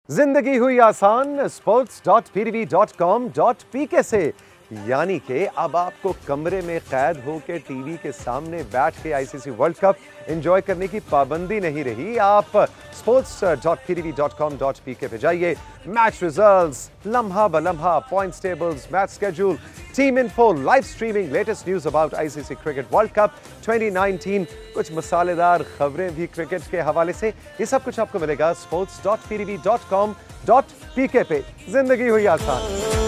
जिंदगी हुई आसान sports.ptv.com.pk से, यानी कि अब आपको कमरे में कैद होकर टीवी के सामने बैठ के आईसीसी वर्ल्ड कप एंजॉय करने की पाबंदी नहीं रही। आप sports.ptv.com.pk पे जाइए, मैच रिजल्ट्स, लम्हा बलम्हा, points tables, match schedule, team info, live streaming, latest news about ICC cricket world cup 2019, कुछ मसालेदार खबरें भी क्रिकेट के हवाले से। ये सब कुछ आपको मिलेगा sports.ptv.com.pk पे। जिंदगी हुई आसान।